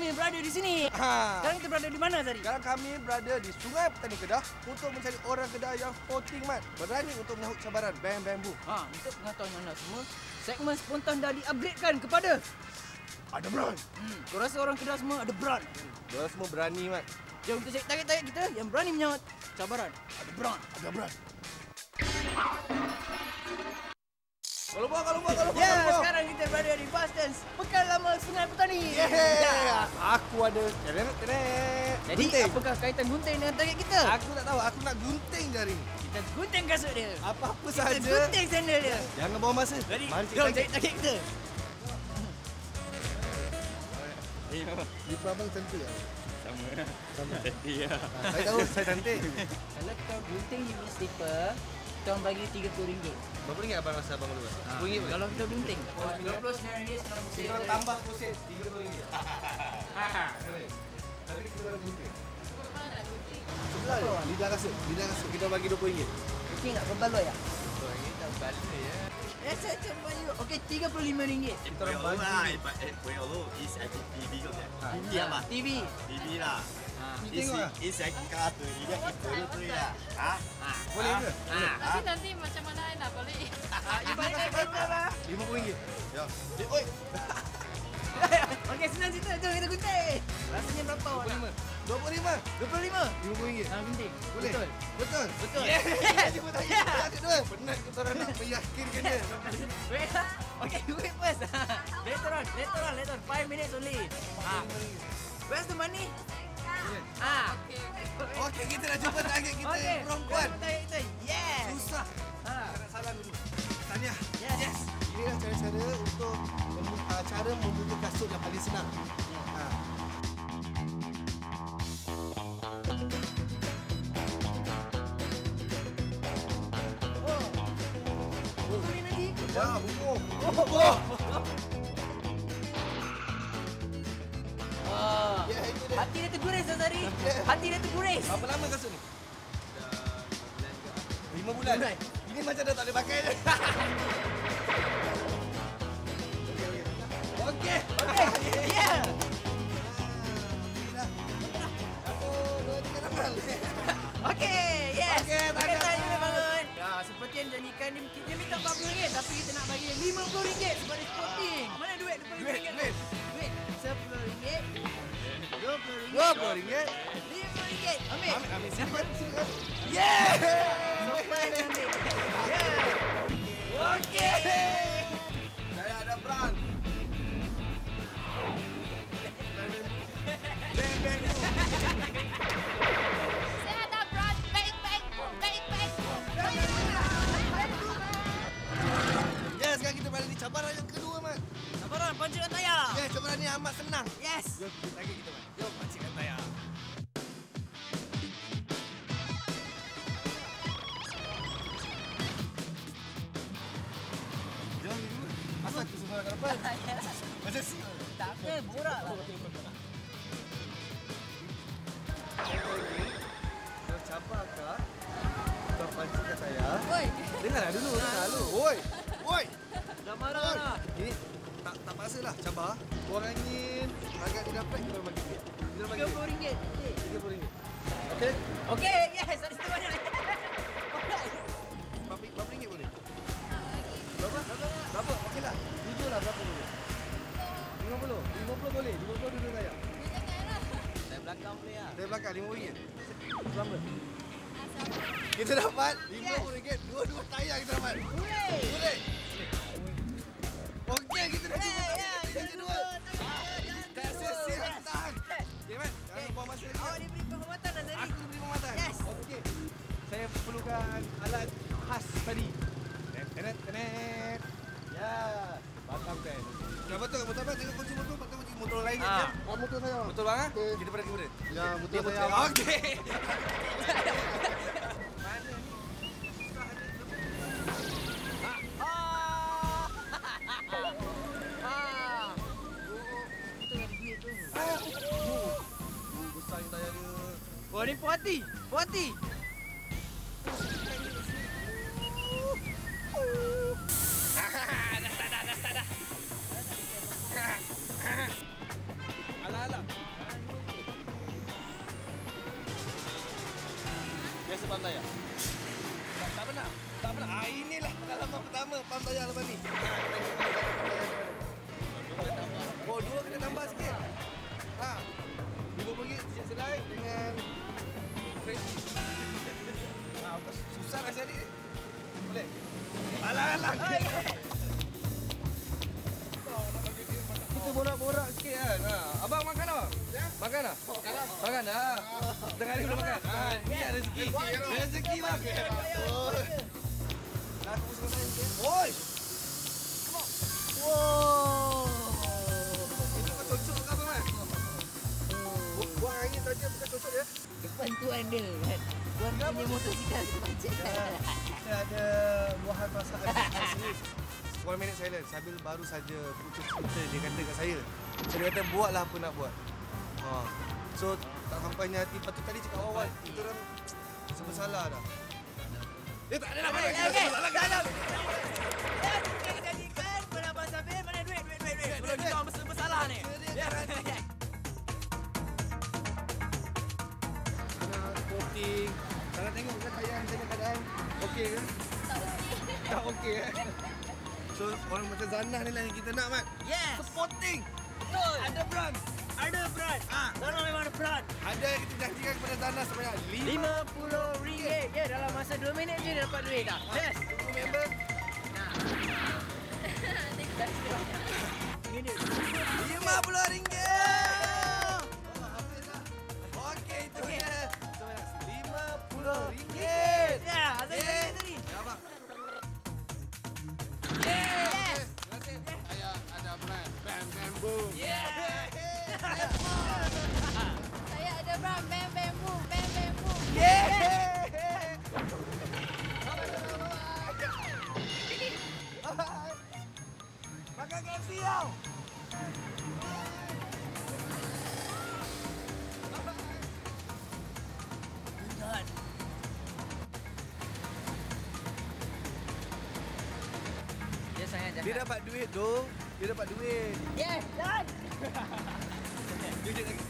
kami berada di sini. Sekarang kita berada di mana, Azhari? Sekarang kami berada di Sungai Petani Kedah untuk mencari orang Kedah yang sporting, Mat. Berani untuk menyahut cabaran Bang Bamboo. Untuk pengetahuan anda semua, segmen spontan dah di-upgradekan kepada Ada Bran. Kau rasa orang Kedah semua ada beran? Diorang semua berani, Mat. Jom kita cari target-target kita yang berani menyahut cabaran. Ada beran. Ada Bran. Kalau buat. Sekarang kita berada di bus stand Pekan Lama Sungai Petani. Aku ada Jadi, apakah kaitan gunting dengan target kita? Aku tak tahu. Aku nak gunting jari ni. Kita gunting kasut dia. Apa-apa Kita saja. gunting sandal dia. Jangan bawa masa. Jadi, Mari jom kita cari target kita. Jumpa abang cantik tak? Sama. Cantik ya. Saya tahu saya cantik. Kalau kau gunting you punya slipper, kita orang bagi RM30. Berapa ringgit abang rasa abang dulu? RM10 boleh? Kalau kita gunting, RM29 sekarang mesti. Kita tambah proses RM30. Tapi kita orang gunting. Sebelah je. Lidah kasut. Kita bagi RM20. Okey tak berbaloi tak? RM20 tak balik ya. Saya bagi. Okey, RM35. Kita orang bagi. Is TV ke tak? TV apa? TV. TV lah. Tengok lah. Is kartu ni dia itu tu ya. Boleh ke? Nanti macam mana nak balik? You balik better lah. RM50. Ya. Oi. Okey, senang cerita. Jom kita gunting. Rasanya berapa awak nak? RM25. RM25. RM50. Gunting. Boleh? Betul. Betul. Cuba tanya. Penat kita orang nak meyakinkan dia. Wait. Okay, wait first. Later on. 5 minutes only. Where's the money? Okey, kita dah jumpa target kita yang perempuan. Yes. Susah. Kita nak salam dulu. Tahniah. Yes. Inilah cara-cara untuk cara membuka kasut yang paling senang. Boleh nanti. Ya, hukum. Ya, itu dia. Hati dia terguris, Azhari. Hati dia terguris. Berapa lama kasut ni? Dah 5 bulan. Ini macam dah tak boleh pakai je. Okey. Yeah. Okey, yes. Okey, Okey, saya boleh bangun. Ya, seperti yang janjikan dia minta RM40 tapi kita nak bagi dia RM50 sebagai sporting. Mana duit RM50? Duit. RM10, RM20, RM20. RM5. Ambil. Silakan. Yeah! Sopan ambil. Yeah. Okey. Saya ada Bran. Saya ada brand bang. Ya, sekarang kita berada di cabaran yang kedua, Mat. Sabaran, pancingkan tayar. Ya, cabaran ni amat senang. Yes. Jom kita target kita, Mat. Jom pancingkan tayar. Jom dulu. Asal aku semua kat depan. Macam siap. Tak apa, borak lah. Kalau cabar kah? Kau pancingkan tayar. Oi. Dengarlah dulu. Oi. Dah marah lah. Ini tak pasalah cabar. Korang ingin agak dia dapat kita bagi duit. Kita bagi RM30. RM30. Okey? Okey, yes. Ada situ banyak. Berapa ringgit boleh? Berapa? Okeylah. Jujur lah berapa boleh? 50 boleh. 50 dulu saya. Saya belakang boleh lah. Dari belakang RM5. Selamat. Kita dapat RM50. Dua-dua tayar kita dapat. Boleh. Okey, kita dah jumpa. Kita dua. Tak siap tahan. Okey, Mat. Jangan buang masa lagi. Awak diberi penghormatan, Azhari. Aku beri penghormatan. Yes. Okey. Saya perlukan alat khas tadi. Tenet. Ya. Batang pen. Ya betul. Tengok kunci motor. Patut kunci motor lain je. Motor saya. Betul bang? Kita pada kemudian. Ya, betul saya. Okey. Mana ni? Besar yang tayar dia. Wah, ni puas hati. Alah. Abang tayar lepas ni. Oh, 2 kena tambah sikit. Ha. RM50 tiket sedai dengan fresh. Susah nak cari ni. Boleh? Alah. Kita borak-borak sikit kan. Ha. Abang makan apa? Ya? Makan tak? Makan dah. Tengah hari belum makan. Ha, ni ada rezeki. Rezeki lah. Nak aku suruh main sikit. Oi! Wow! Itu kau cocok ke apa, Man? Buang angin saja bukan cocok ya? Depan tu ada kan. Tuan punya motosikal macam Kita ada buahan masakan serius. 1 minute silence sambil baru saja putus kita dia kata kat saya. Dia kata buatlah apa nak buat. Ha. So tak sampainya hati patut tadi cakap awal kita orang serba salah dah. Dia tak ada nak balik. Dalam. Kita jadikan penambah sambil mana duit. Belum kita orang bersalah ni. Ya. Sporting. Kalau tengok kat saya macam keadaan okey ke? Tak okey eh. So orang macam Zanah ni lah yang kita nak, Mat. Yes. Sporting. Betul. Ada brand. Zanah memang ada brand. Ada yang kita janjikan kepada Zanah sebanyak RM50. Ya, dalam masa 2 minit je dia dapat duit dah. Yes. Tunggu member. RM50. Okey, itu dia. RM50. Ya, Azan tadi. Ya, Abang. Yes. Terima kasih. Saya ada brand. Bam, bam, boom. Saya ada brand bam bam boom, bam bam boom. Makan KFC tau. Dia sangat jahat. Dia dapat duit doh. Dia dapat duit. Yes, done. Duduk lagi.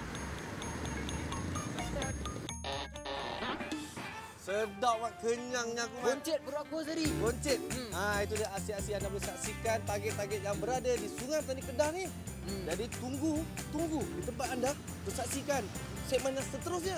Sedap, Mak. Kenyangnya aku, Mak. Boncet perut aku tadi. Boncet. Itu dia aksi-aksi anda boleh saksikan target-target yang berada di Sungai Petani Kedah ni. Jadi tunggu di tempat anda untuk saksikan segmen yang seterusnya.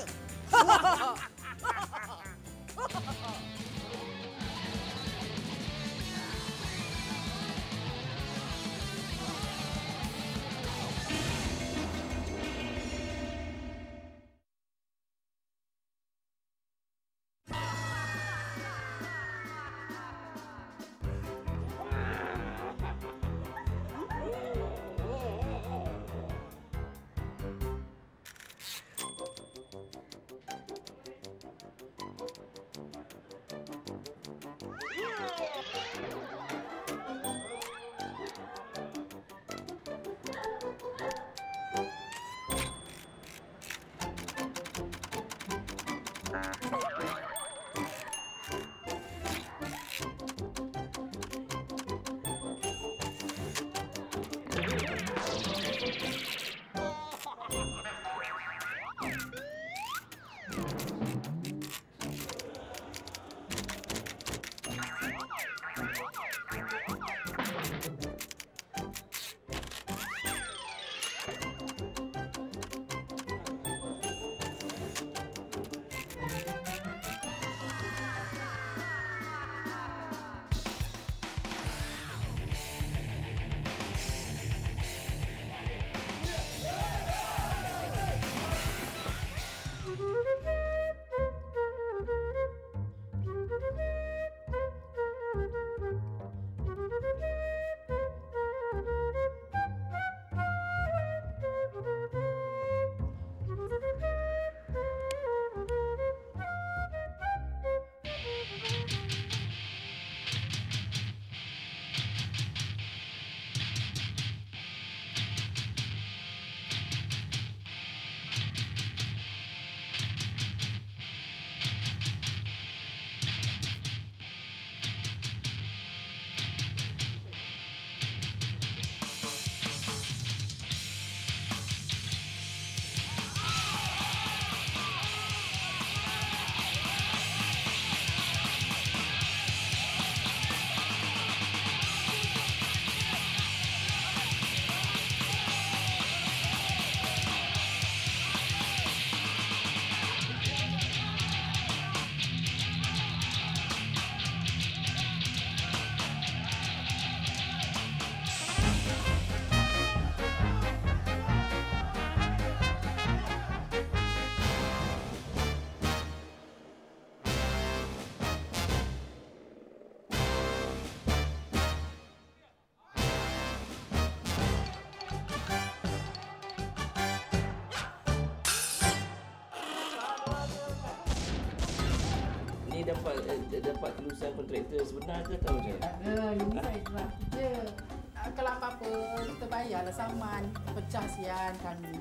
ni dapat kelulusan kontraktor sebenar ke tahu je? Tak ada, ini saya draft je. Kalau apa-apa, kita bayarlah saman. Pecah sian kami.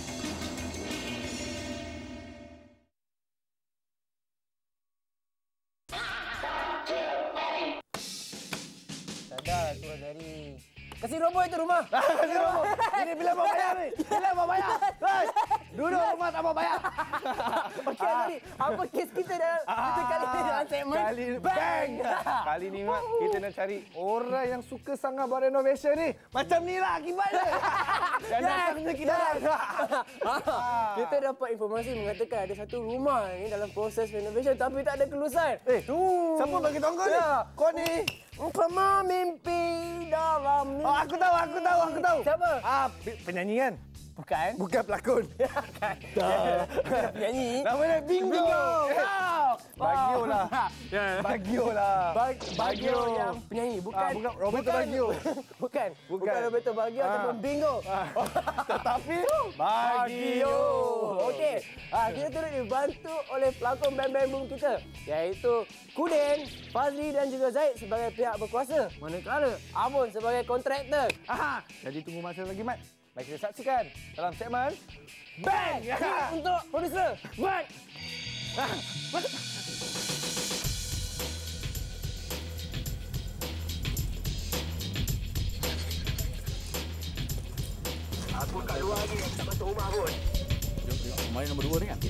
Sadar kurang dari. Kasih robot itu rumah. Kasih robot. Ini bila mau bayar ni. Bila mau bayar. Hei, duduk rumah tak mau bayar. Okey, tadi apa kes kita dalam kita kali ni dalam segmen Bang. Kali ni Mat, kita nak cari orang yang suka sangat buat renovation ni. Macam ni lah akibatnya. Dan datangnya kita. Kita dapat informasi mengatakan ada satu rumah ni dalam proses renovation tapi tak ada kelulusan. Siapa bagi tahu kau ni? Kau ni. Umpama mimpi dalam Oh, aku tahu. Siapa? Penyanyi kan? Bukan. Bukan pelakon. Penyanyi. Namanya Bingo. Baggio lah. Baggio lah. Baggio yang penyanyi. Bukan. Bukan Roberto Baggio. Bukan Roberto Baggio ataupun Bingo. Tetapi Baggio. Okey. Kita turut dibantu oleh pelakon band-band boom kita, iaitu Kuden, Fazli dan juga Zaid sebagai pihak berkuasa. Manakala Abon sebagai kontraktor. Jadi tunggu masa lagi Mat. Mari kita saksikan dalam segmen Bang! Untuk producer. Bang! Aku kat luar lagi, tak masuk rumah pun. Kemarin nombor 2 ni kan?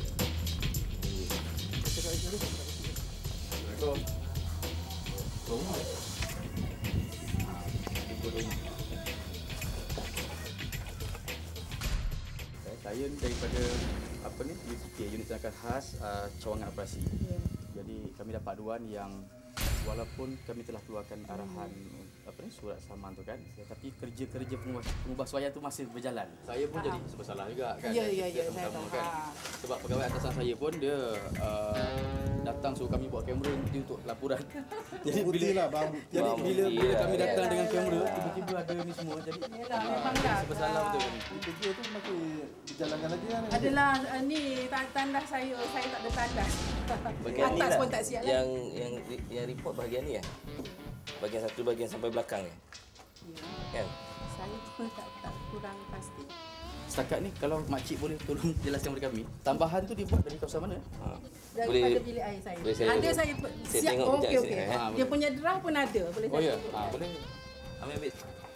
Saya ni daripada UTK, unit tindakan khas cawangan operasi. Jadi kami dapat aduan yang walaupun kami telah keluarkan arahan surat saman tu kan, tapi kerja-kerja pengubahsuaian tu masih berjalan. Saya pun jadi bersalah juga kan. Ya, saya tahu. Kan? Sebab pegawai atasan saya pun dia datang suruh kami bawa kamera nanti untuk laporan. Jadi bila kami datang dengan kamera, tiba-tiba ada ni semua. Jadi memanglah. bersalah betul kami. Kerja tu masih dijalankan lagi kan? Adalah ni tandas saya tak ada tandas. Bahagian ni Atas lah. pun tak siap lah. Yang report bahagian ni ya. Bahagian satu bahagian sampai belakang ni. Kan? Saya pun tak kurang pasti. Setakat ni kalau makcik boleh tolong jelaskan kepada kami, tambahan tu dia buat dari kawasan mana? Daripada bilik air saya. boleh saya Ada saya saya siap. tengok Okey. sekejap sini, Dia punya draft pun ada. Boleh Oh ya, saya boleh. Ambil.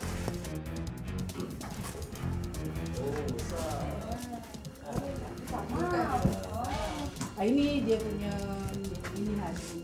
Ini dia punya ini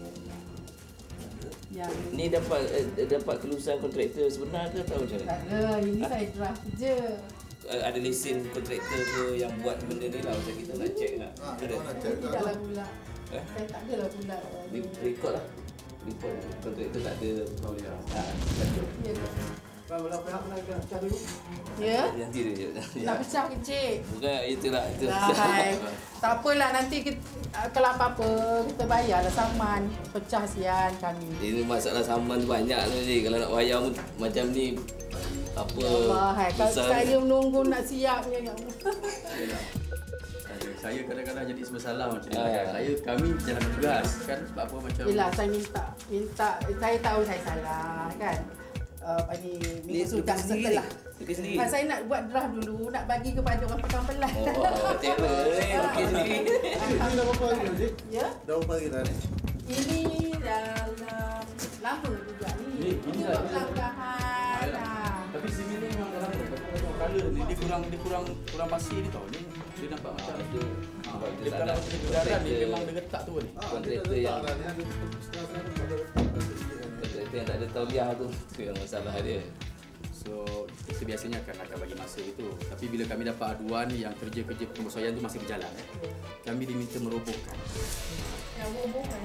yang Ni dapat kelulusan kontraktor sebenar ke tahu je? tak ada. Ini saya draft je. Ada lesen kontraktor ke yang buat benda ni lah macam kita nak check lah. Ada. Tidaklah pula. Saya tak adalah pula. Record lah. Report kontraktor tak ada. Oh ya. Ya. Kalau pihak nak pecah dulu. Ya. Nanti dia. Nak pecah kecil. Bukan itulah itu. Hai. Tak apalah nanti kita, kalau apa-apa kita bayarlah saman. Pecah sian kami. Ini masalah saman tu banyak tu je. Kalau nak bayar macam ni apa Ya Allah, hai. Kalau saya menunggu nak siapnya ya Allah. Saya kadang-kadang jadi bersalah macam ni. Kami jalan tugas kan sebab apa macam Yelah, saya minta saya tahu saya salah kan. Minggu sudah setelah. Saya nak buat draft dulu, nak bagi kepada orang pekan pelan. Oh, terror okey sendiri. Ini dah berapa hari ni? Ya. Dah berapa hari dah ni? Ini dalam lama juga ni. Ini buat pelanggaran. tapi sini ni memang dalam color ni dia kurang pasti ni tau. Ni dia nampak macam Itu dia kalau kejaran ni memang dia retak tu ni. kontraktor yang yang tak ada tauliah tu yang masalah dia. So kita biasanya akan bagi masa itu. Tapi bila kami dapat aduan yang kerja-kerja pengurusaian tu masih berjalan, kami diminta merobohkan. Yang hubungan.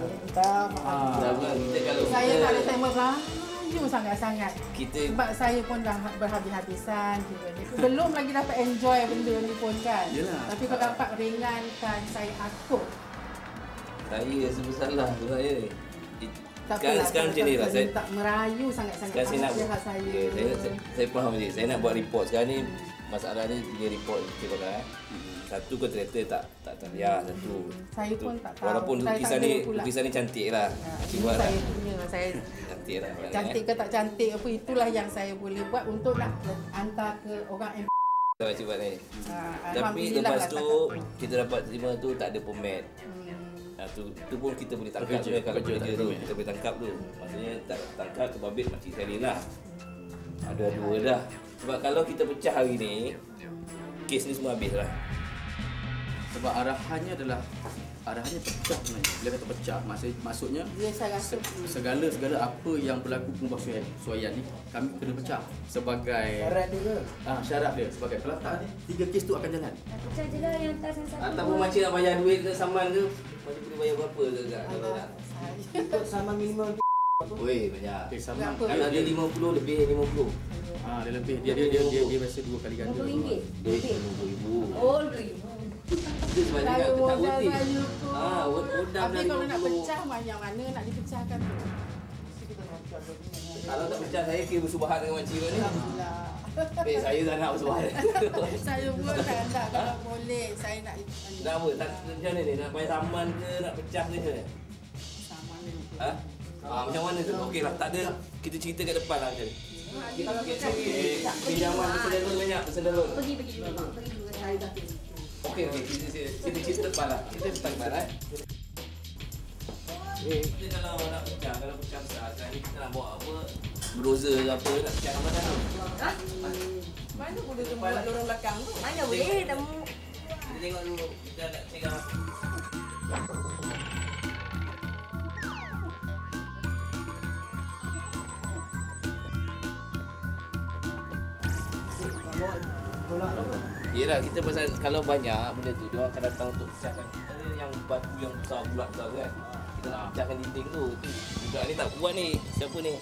Kita kalau Saya tak ada saya merayu sangat-sangat. kita Sebab saya pun dah berhabis-habisan juga ni. Belum lagi dapat enjoy benda ni pun kan. Yelah. Tapi kalau dapat ringankan saya akur. saya rasa bersalah tu saya. Tak Sekarang macam ni lah tak merayu sangat-sangat. Sekarang saya nak Nasihat saya. saya faham je. Saya nak buat report sekarang ni masalah ni dia report kita bakal satu kontraktor tak bayar satu. Saya pun tak tahu. Walaupun lukisan ni cantik lah. Ini saya punya, saya cantik lah. cantik ke tak cantik apa, itulah yang saya boleh buat untuk nak hantar ke orang Kita cuba ni. Tapi Alhamdulillah lepas lah tu kita dapat terima tu tak ada permit. Tu pun kita boleh tangkap je kalau kerja tu. Kita boleh tangkap tu. Maksudnya tak tangkap tu babit makcik sekali lah. Ada dua dah. Sebab kalau kita pecah hari ni, kes ni semua habis lah. Sebab arahannya pecah sebenarnya. Bila kata pecah, maksudnya dia saya rasa segala apa yang berlaku penguasaan ni kami kena pecah sebagai Syarat dia ke? Syarat dia sebagai pelakon. 3 kes tu akan jalan. Pecah je lah yang atas yang satu. Ataupun makcik nak bayar duit ke saman ke, makcik boleh bayar berapa ke kalau nak. Ikut sama minimum Oi, banyak. Kes sama. Kalau dia 50 lebih 50. Dia lebih. Dia biasa 2 kali ganda. RM20. Duit RM20,000. Oh, RM20,000. Itu sebab dia saya tak modal worth it. saya tu. Modal Tapi dah kalau nak 50. pecah macam mana nak dipecahkan tu? Kalau tak pecah saya kira bersubahat dengan makcik ni. Alhamdulillah. Saya tak nak bersubahat. Saya pun tak kalau boleh saya nak Nak apa? Macam mana ni? Nak bayar saman ke? Nak pecah ke je? sama ni. Macam mana tu? Okey lah, tak ada. Kita cerita kat depan lah macam ni. Kalau pecah Pinjaman bersendaron banyak, bersendaron. Pergi dulu. saya dah Okey, kita cerita depan lah. Kita depan lah. Kita kalau nak pecah besar, sekarang ni kita nak bawa apa? Bulldozer ke apa, nak pecah mana tu? mana boleh buat lorong belakang tu? Mana boleh temu. Kita tengok dulu, kita nak cakap. Yelah, kita pasal kalau banyak benda tu, dia orang akan datang untuk pecahkan. Ada yang batu yang besar bulat besar kan. Kita nak pecahkan dinding tu. Budak ni tak buat ni. Siapa ni?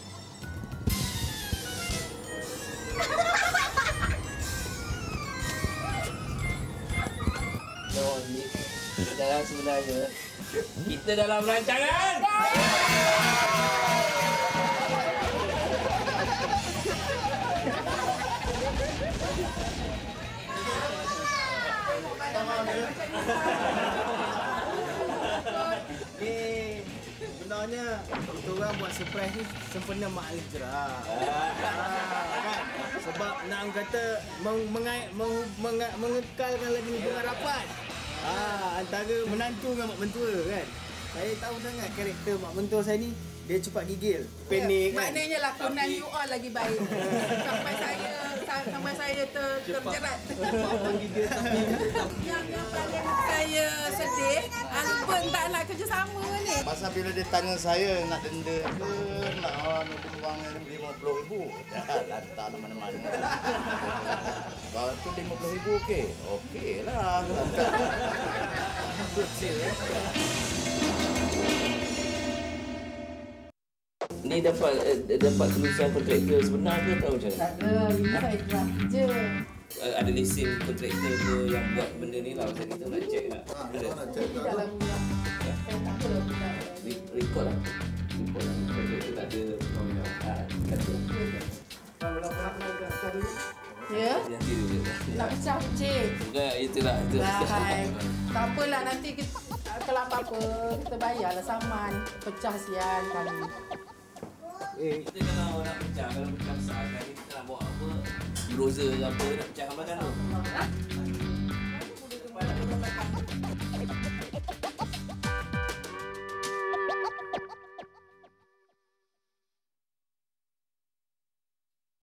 No, ni dalam sebenarnya kita dalam rancangan. Sebenarnya kita orang buat surprise ni sempena Mak Alif Jerah. Kan? Sebab nak kata mengekalkan lagi hubungan rapat. Antara menantu dengan mak mentua kan. Saya tahu sangat karakter mak mentua saya ni, dia cepat gigil, panik kan. Maknanya lakonan you all lagi baik. Sampai saya terjerat. Yang paling saya sedih, husband tak nak kerjasama ni. Pasal bila dia tanya saya nak denda ke, nak wang RM50,000, lantar mana-mana. Kalau tu RM50,000 okey? Okey lah. Ni dapat tulisan kontraktor sebenar ke atau macam mana? Tak ada, ini saya draft je. Ada lesen kontraktor ke yang buat benda ni lah. Macam kita nak check lah. Ada? Tidak lagu lah. Saya tak ada. Record lah. Kontraktor tak ada. Kata. Ya? Nanti dulu. Nak pecah cik. Bukan, itulah. Hai. Tak apalah, nanti kita kalau apa-apa kita bayarlah saman. Pecah sian kami. Kita kalau nak pecah besar, kita nak bawa apa? Bulldozer ke apa, nak pecahkan belakang tu.